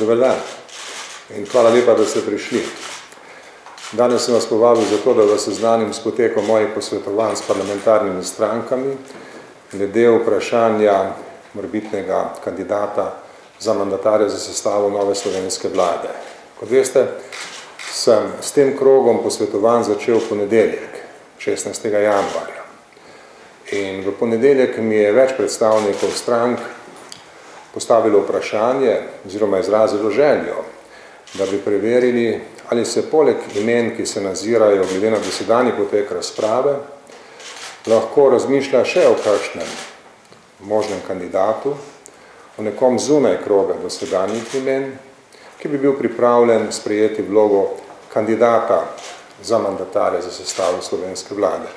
Dober dan in hvala lepa, da ste prišli. Danes sem vas povabil zato, da vas seznanim s potekom mojih posvetovanj s parlamentarnimi strankami glede vprašanja morebitnega kandidata za mandatarja za sestavo nove slovenske vlade. Kot veste, sem s tem krogom posvetovanj začel v ponedeljek, 16. januarja. In v ponedeljek mi je več predstavnikov strank postavilo vprašanje oziroma izrazilo željo, da bi preverili, ali se poleg imen, ki se nazirajo glede na dosedanji potek razprave, lahko razmišlja še o kakšnem možnem kandidatu, o nekom zunaj kroga dosedanjih imen, ki bi bil pripravljen sprejeti vlogo kandidata za mandatarja za sestavo slovenske vlade.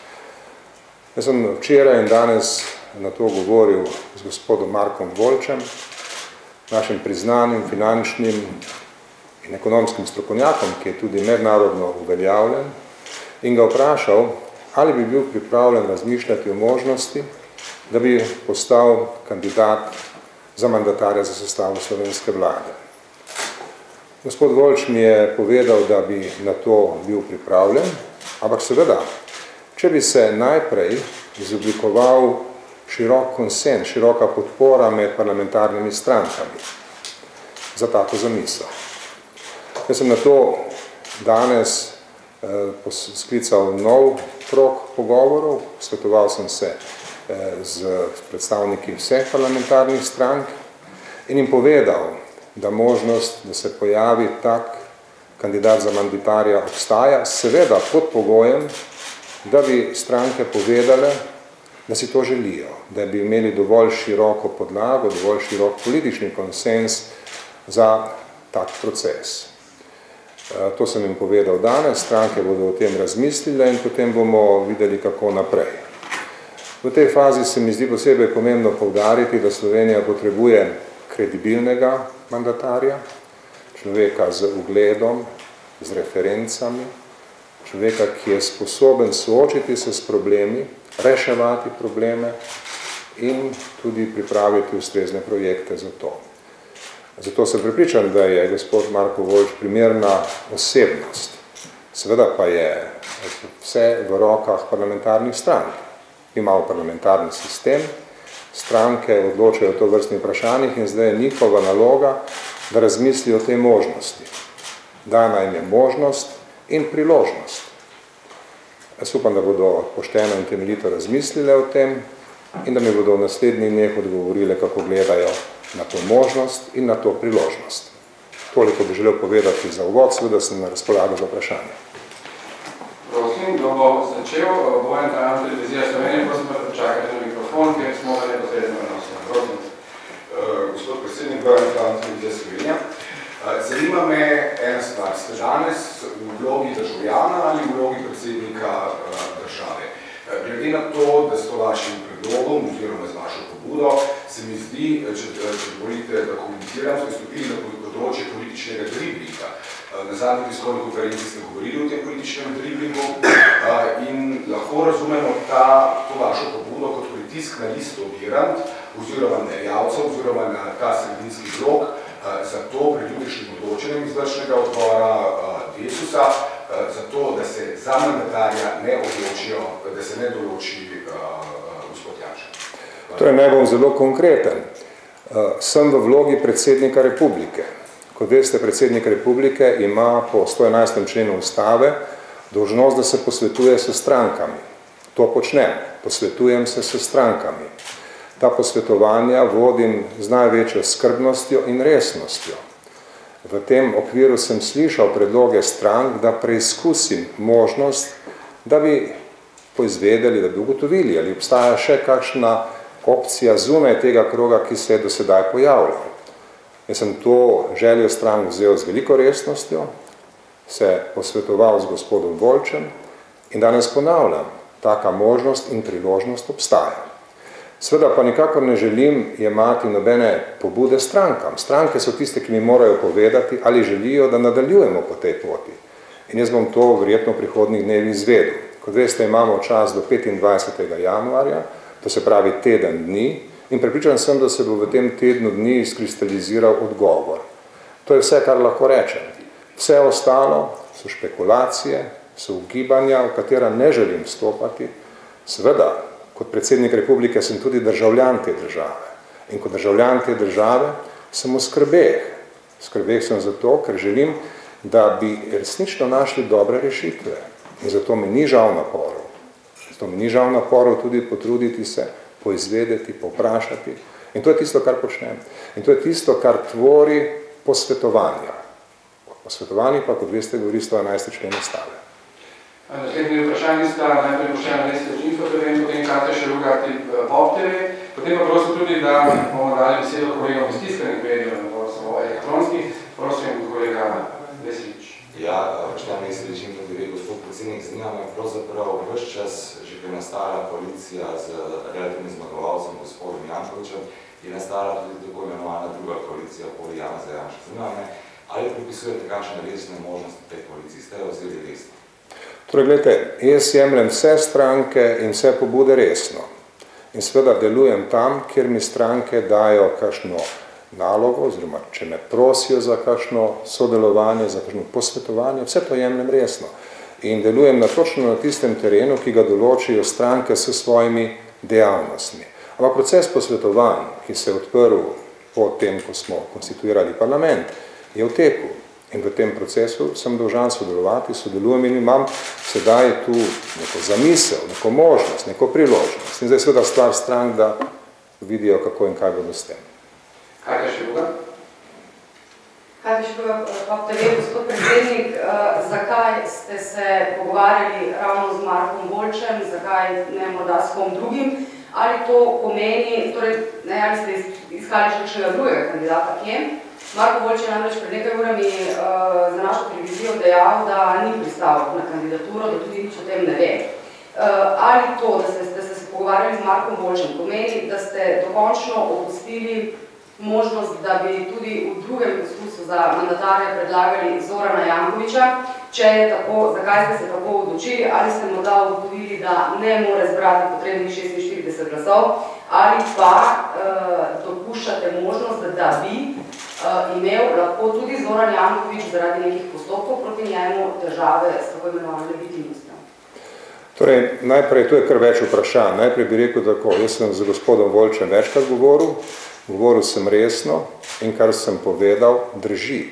Jaz sem včeraj in danes na to govoril z gospodom Markom Voljčem, našim priznanim finančnim in ekonomskim strokovnjakom, ki je tudi mednarodno uveljavljen, in ga vprašal, ali bi bil pripravljen razmišljati o možnosti, da bi postal kandidat za mandatarja za sestavo slovenske vlade. Gospod Voljč mi je povedal, da bi na to bil pripravljen, ampak seveda, če bi se najprej izoblikoval širok konsens, široka podpora med parlamentarnimi strankami za tako zamisel. Jaz sem na to danes sklical nov krog pogovorov, svetoval sem se z predstavniki vseh parlamentarnih strank in jim povedal, da možnost, da se pojavi tak kandidat za mandatarja obstaja, seveda pod pogojem, da bi stranke povedale, da si to želijo, da bi imeli dovolj široko podlago, dovolj širok politični konsens za tak proces. To sem jim povedal danes, stranke bodo o tem razmislile in potem bomo videli, kako naprej. V tej fazi se mi zdi posebej pomembno poudariti, da Slovenija potrebuje kredibilnega mandatarja, človeka z ugledom, z referencami, človeka, ki je sposoben soočiti se s problemi, reševati probleme in tudi pripraviti ustrezne projekte za to. Zato sem prepričan, da je gospod Marko Voljč primerna osebnost. Seveda pa je vse v rokah parlamentarnih strank. Imamo parlamentarni sistem, stranke odločajo o tovrstnih vprašanjih in zdaj je njihova naloga, da razmislijo o tej možnosti. Dana jim je možnost in priložnost. Jaz upam, da bodo pošteno in temeljito razmislile o tem in da mi bodo v naslednjih dneh odgovorile, kako gledajo na to možnost in na to priložnost. Toliko bi želel povedati za uvod, seveda sem na razpolago za vprašanje. Prosim, kdo bo začel, Bojan Trajan, Televizija Slovenije, prosim pa počakajte na mikrofon, ker smo ga neposredno prenosili. Prosim. Gospod predsednik, Bojan Trajan, Televizija Slovenija. Zanima me ena stvar. Ste danes v vlogi državljana ali v vlogi predsednika države? Glede na to, da s to vašim predlogom oziroma z vašo pobudo, se mi zdi, če dovolite, da komuniciram, ste stopili na področje političnega driblinga. Na zadnji tiskovni konferenci ste govorili o tem političnem driblingu in lahko razumemo to vašo pobudo kot pritisk na listo Virant oziroma na javcev oziroma na ta sredinski blok, zato pri jutrišnjem odločenjem izvršnega odbora Desusa, zato, da se za mandatarja ne odločijo, da se ne določi gospod Janša. Torej, naj bom zelo konkreten. Sem v vlogi predsednika republike. Kot veste, predsednik republike ima po 111. členu ustave dolžnost, da se posvetuje s strankami. To počnem. Posvetujem se s strankami. Ta posvetovanja vodim z največjo skrbnostjo in resnostjo. V tem okviru sem slišal predloge strank, da preizkusim možnost, da bi poizvedeli, da bi ugotovili, ali obstaja še kakšna opcija zunaj tega kroga, ki se je do sedaj pojavljal. Jaz sem to željo strank vzel z veliko resnostjo, se posvetoval z gospodom Voljčem in danes ponavljam, taka možnost in priložnost obstaja. Sveda pa nikakor ne želim jemati nobene pobude strankam. Stranke so tiste, ki mi morajo povedati, ali želijo, da nadaljujemo po tej poti. In jaz bom to verjetno v prihodnjih dnevih izvedel. Kot veste, imamo čas do 25. januarja, to se pravi teden dni, in prepričan sem, da se bo v tem tednu dni izkristaliziral odgovor. To je vse, kar lahko rečem. Vse ostalo so špekulacije, so ugibanja, v katera ne želim vstopati. Seveda, kot predsednik republike sem tudi državljan te države. In kot državljan te države sem v skrbeh. Skrbeh sem zato, ker želim, da bi resnično našli dobre rešitve. In zato mi ni žal naporov. Zato mi ni žal naporov tudi potruditi se, poizvedeti, povprašati. In to je tisto, kar počnem. In to je tisto, kar tvori posvetovanja. Posvetovanje pa, kot veste, govori 111. člen Ustave. Naslednji vprašanji sta najprej poštena Leslič Info.tv in potem Katja Šerugati Pop.tv. Potem pa prosim tudi, da bomo dali besedo kolegom iz tiskanih medijev, samo elektronskih. Prosim, kolega Leslič. Ja, poštena Leslič Info.tv, gospod predsednik, zanima me pravzaprav vrš čas, že ko je nastala koalicija z relativnim zmagovalcem gospodom Jankovičem, je nastala tudi tako imenovana druga koalicija okoli Janeza Janše. Zanima me, ali pripisujete kakšne resne možnosti tej koaliciji? Ste jo vzeli resno? Torej, gledajte, jaz jemljem vse stranke in vse pobude resno. In seveda delujem tam, kjer mi stranke dajo kakšno nalogo, oziroma če me prosijo za kakšno sodelovanje, za kakšno posvetovanje, vse to jemljem resno. In delujem točno na tistem terenu, ki ga določijo stranke s svojimi dejavnostmi. Ampak proces posvetovanj, ki se je odprl po tem, ko smo konstituirali parlament, je v teku. In v tem procesu sem dolžan sodelovati, sodelujem in imam sedaj tu neko zamisel, neko možnost, neko priložnost. In zdaj seveda stvar strank, da vidijo, kako in kaj bodo s tem. Katja Šeruga? Katja Šeruga, Pop.tv, gospod predsednik, zakaj ste se pogovarjali ravno z Markom Voljčem, zakaj ne morda s kom drugim? Ali to pomeni, torej, ne, ali ste iskali še kakšnega drugega kandidata, kje? Marko Voljč je namreč pred nekaj urami za našo televizijo dejal, da ni pristal na kandidaturo, da tudi nič o tem ne ve. Ali to, da ste se pogovarjali z Markom Voljčem, pomeni, da ste dokončno opustili možnost, da bi tudi v drugem poskusu za mandatarja predlagali Zorana Jankoviča, če je tako, zakaj ste se tako odločili, ali ste morda ugotovili, da ne more zbrati potrebnih 46 glasov, ali pa dopuščate možnost, da bi imel lahko tudi Zoran Jankovič zaradi nekih postopkov proti njemu države s tako imenovano legitimnostjo. Torej, najprej, to je kar več vprašanj. Najprej bi rekel tako, jaz sem z gospodom Voljčem večkrat govoril sem resno in kar sem povedal, drži.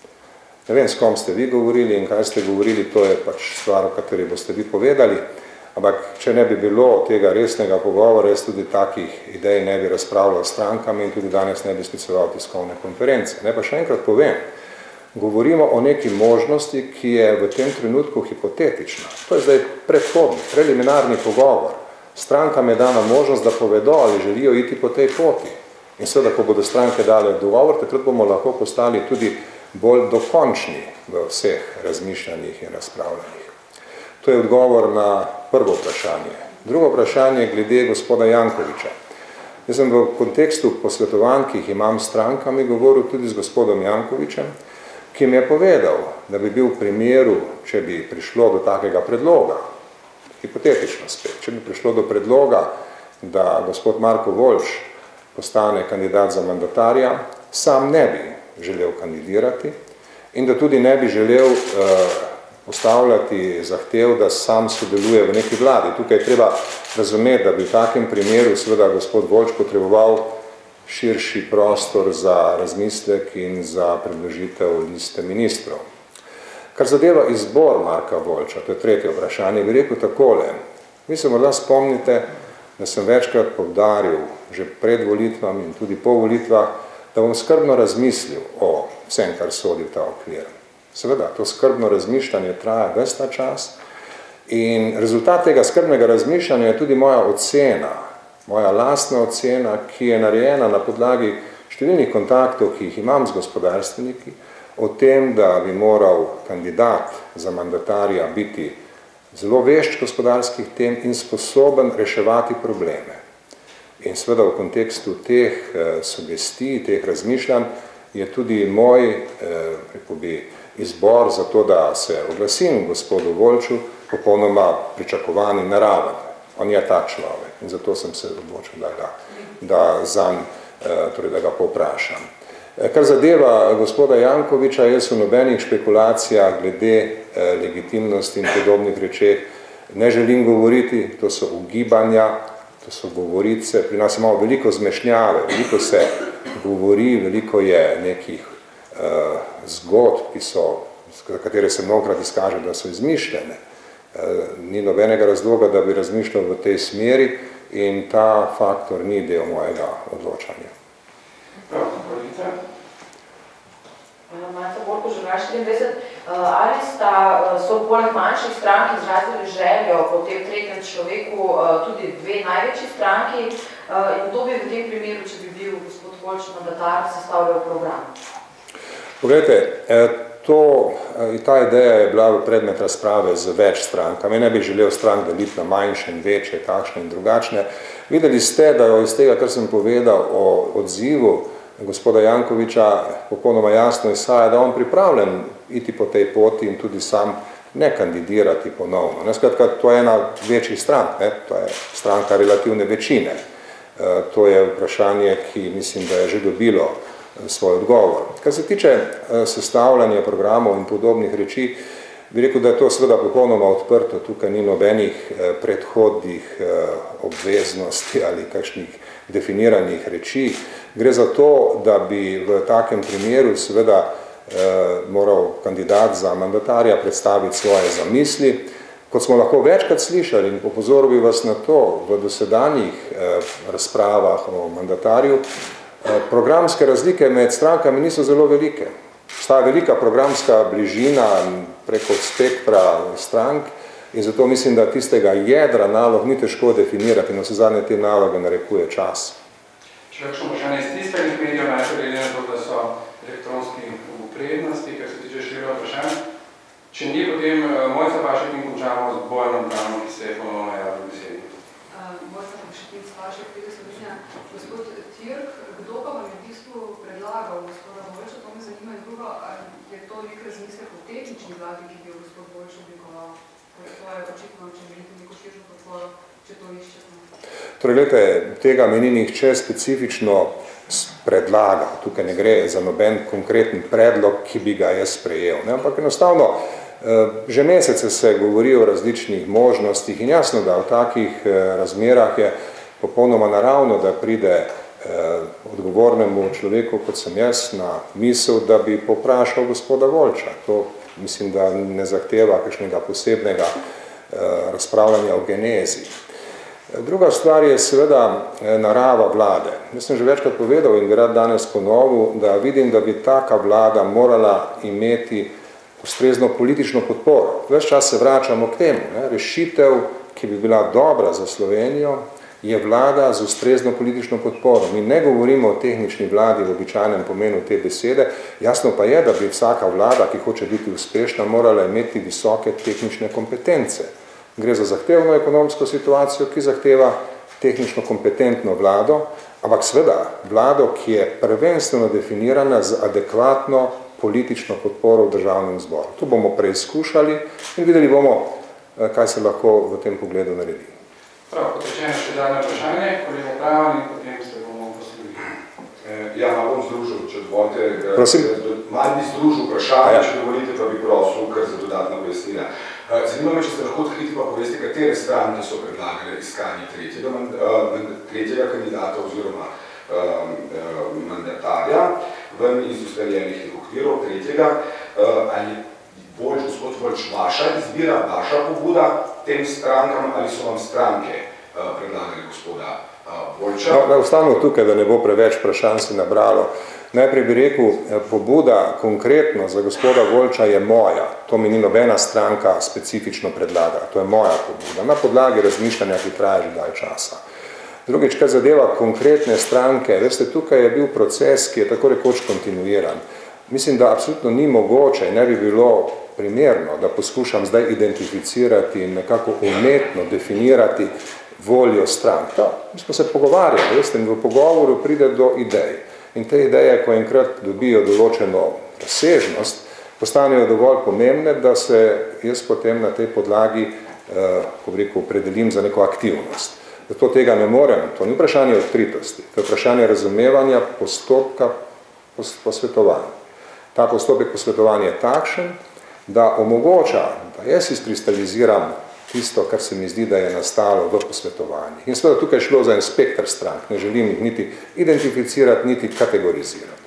Ne vem, s kom ste vi govorili in kaj ste govorili, to je pač stvar, o kateri boste vi povedali, ampak če ne bi bilo tega resnega pogovora, jaz tudi takih idej ne bi razpravljal s strankami in tudi danes ne bi skliceval tiskovne konference. Ne pa še enkrat povem, govorimo o neki možnosti, ki je v tem trenutku hipotetična. To je zdaj predhodni, preliminarni pogovor. Strankam je dana možnost, da povedo, ali želijo iti po tej poti. In seveda, ko bodo stranke dale dogovor, takrat bomo lahko postali tudi bolj dokončni v vseh razmišljanjih in razpravljanjih. To je odgovor na prvo vprašanje. Drugo vprašanje glede gospoda Jankoviča. Jaz sem v kontekstu posvetovanj, ki jih imam s strankami, govoril tudi z gospodom Jankovičem, ki mi je povedal, da bi bil v primeru, če bi prišlo do takega predloga, hipotetično spet, če bi prišlo do predloga, da gospod Marko Voljč postane kandidat za mandatarja, sam ne bi želel kandidirati in da tudi ne bi želel postavljati zahtev, da sam sodeluje v neki vladi. Tukaj je treba razumeti, da bi v takem primeru seveda gospod Voljč potreboval širši prostor za razmislek in za predložitev liste ministrov. Kar zadeva izbor Marka Voljča, to je tretje vprašanje, bi rekel takole. Vi se morda spomnite, da sem večkrat poudaril že pred volitvami in tudi po volitvah, da bom skrbno razmislil o vsem, kar sodi v ta okvir. Seveda, to skrbno razmišljanje traja ves ta čas in rezultat tega skrbnega razmišljanja je tudi moja ocena, moja lastna ocena, ki je narejena na podlagi številnih kontaktov, ki jih imam z gospodarstveniki, o tem, da bi moral kandidat za mandatarja biti zelo vešč gospodarskih tem in sposoben reševati probleme. In seveda v kontekstu teh sugestij, teh razmišljanj je tudi moj izbor za to, da se oglasim gospodu Voljču, popolnoma pričakovan in naraven. On je ta človek in zato sem se odločil, da ga povprašam. Kar zadeva gospoda Jankovića, jaz v nobenih špekulacijah glede legitimnosti in podobnih rečeh ne želim govoriti, to so ugibanja, to so govorice, pri nas imamo veliko zmešnjave, veliko se govori, veliko je nekih zgodb, za katere se mnogokrat izkaže, da so izmišljene. Ni nobenega razloga, da bi razmišljal v tej smeri in ta faktor ni del mojega odločanja. Marca Borko, Žurnal 24. Ali so poleg manjših strank izrazili željo po tem tretjem človeku tudi dve največji stranki in kdo bi v tem primeru, če bi bil gospod Voljč mandatar, sestavljal program? Poglejte, ta ideja je bila predmet razprave z več strankami. Ne bi želel strank deliti na manjše in večje, takšne in drugačne. Videli ste, da iz tega, kar sem povedal o odzivu gospoda Jankovića, popolnoma jasno izhaja, da on pripravljen iti po tej poti in tudi sam ne kandidirati ponovno. Skratka, to je ena večjih strank, to je stranka relativne večine. To je vprašanje, ki mislim, da je že dobilo svoj odgovor. Kar se tiče sestavljanja programov in podobnih reči, bi rekel, da je to seveda popolnoma odprto, tukaj ni nobenih predhodnih obveznosti ali kakšnih definiranih reči. Gre za to, da bi v takem primeru seveda moral kandidat za mandatarja predstaviti svoje zamisli. Kot smo lahko večkrat slišali in opozoril bi vas na to v dosedanjih razpravah o mandatarju, programske razlike med strankami niso zelo velike. Obstaja velika programska bližina preko spektra strank in zato mislim, da tistega jedra nalog ni težko definirati in vsezadnje te naloge narekuje čas. Če kakšno vprašanje iz tiskanih medijev, najprej glede na to, da so elektronski v prednosti, kar se tiče širega vprašanja. Če ni, potem Mojca Pašek in končamo z Bojanom Branom, ki se je ponovno javil v besedi. Mojca Pašek in Pašek, Peter Slovenija. Gospod Tirk, kdo pa vam je v bistvu predlagal gospoda Voljča? To me zanima in drugo, ali je to nek razmislek o tehnični vladi, ki bi jo gospod Voljč oblikoval? To je očitno, če imate neko širšo podporo, če to iščete. Torej, gledajte, tega meni nihče specifično predlagal. Tukaj ne gre za noben konkreten predlog, ki bi ga jaz sprejel. Ampak enostavno, že mesece se govori o različnih možnostih in jasno, da v takih razmerah je popolnoma naravno, da pride odgovornemu človeku, kot sem jaz, na misel, da bi poprašal gospoda Voljča. To mislim, da ne zahteva kakšnega posebnega razpravljanja o genezi. Druga stvar je seveda narava vlade. Jaz sem že večkrat povedal in bi rad danes ponovil, da vidim, da bi taka vlada morala imeti ustrezno politično podporo. Ves čas se vračamo k temu. Rešitev, ki bi bila dobra za Slovenijo, je vlada z ustrezno politično podporo. Mi ne govorimo o tehnični vladi v običajnem pomenu te besede, jasno pa je, da bi vsaka vlada, ki hoče biti uspešna, morala imeti visoke tehnične kompetence. Gre za zahtevno ekonomsko situacijo, ki zahteva tehnično kompetentno vlado, ampak seveda vlado, ki je prvenstveno definirana z adekvatno politično podporo v državnem zboru. To bomo preizkušali in videli bomo, kaj se lahko v tem pogledu naredi. Prav, kot rečeno še zadnje vprašanje, kolega Pravan in potem se bomo poslovili. Ja, malo bom združil, če dovolite. Prosim. Malo bi združil vprašanje, če dovolite, pa bi prosil kar za dodatna pojasnila. Zanima me, če ste lahko odkriti pa poveste, katere stranke so predlagale iskanje tretjega kandidata oziroma mandatarja ven iz ustaljenih okvirov tretjega, ali Voljč, gospod Voljč, vaša izbira, vaša pobuda tem strankam ali so vam stranke predlagali gospoda Voljča? Ostanemo tukaj, da ne bo preveč vprašanj se nabralo. Najprej bi rekel, pobuda konkretno za gospoda Voljča je moja. To mi ni nobena stranka specifično predlaga. To je moja pobuda. Na podlagi razmišljanja, ki traja že dalj časa. Drugič, kar zadeva konkretne stranke, veste, tukaj je bil proces, ki je tako rekoč kontinuiran. Mislim, da absolutno ni mogoče in ne bi bilo primerno, da poskušam zdaj identificirati in nekako umetno definirati voljo strank. Mi smo se pogovarjali, veste, in v pogovoru pride do idej. In te ideje, ko enkrat dobijo določeno razsežnost, postanejo dovolj pomembne, da se jaz potem na tej podlagi, ko bi rekel, opredelim za neko aktivnost. Zato tega ne morem, to ni vprašanje odkritosti, to je vprašanje razumevanja postopka posvetovanj. Ta postopek posvetovanja je takšen, da omogoča, da jaz izkristaliziram tisto, kar se mi zdi, da je nastalo v posvetovanjih. In seveda tukaj šlo za en spektr strank, ne želim jih niti identificirati, niti kategorizirati.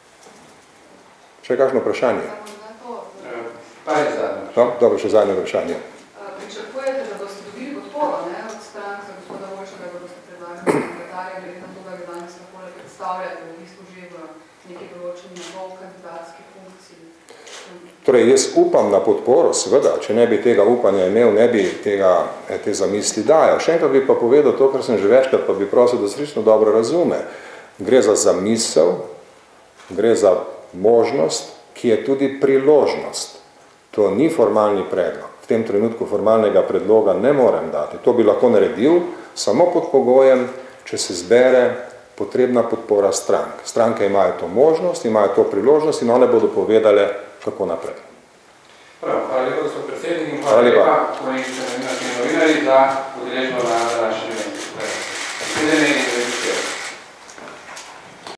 Še kakšno vprašanje? Pa je zadnje. Dobro, še zadnje vprašanje. Pričakujete, da boste dobili podporo od strank za gospoda Voljča, da boste predlagali sekretarja, glede na to, da ga danes lahko predstavljate v bistvu že v neki določeni nov kandidatski funkciji? Torej, jaz upam na podporo, seveda, če ne bi tega upanja imel, ne bi te zamisli dajal. Še enkrat bi pa povedal to, kar sem že večkrat, pa bi prosil, da se resnično dobro razume. Gre za zamisel, gre za možnost, ki je tudi priložnost. To ni formalni predlog. V tem trenutku formalnega predloga ne morem dati. To bi lahko naredil samo pod pogojem, če se zbere potrebna podpora strank. Stranke imajo to možnost, imajo to priložnost in one bodo povedale, kako naprej. Prav, hvala lepa, gospod predsednik, in hvala lepa, kolegice novinarji, za udeležbo na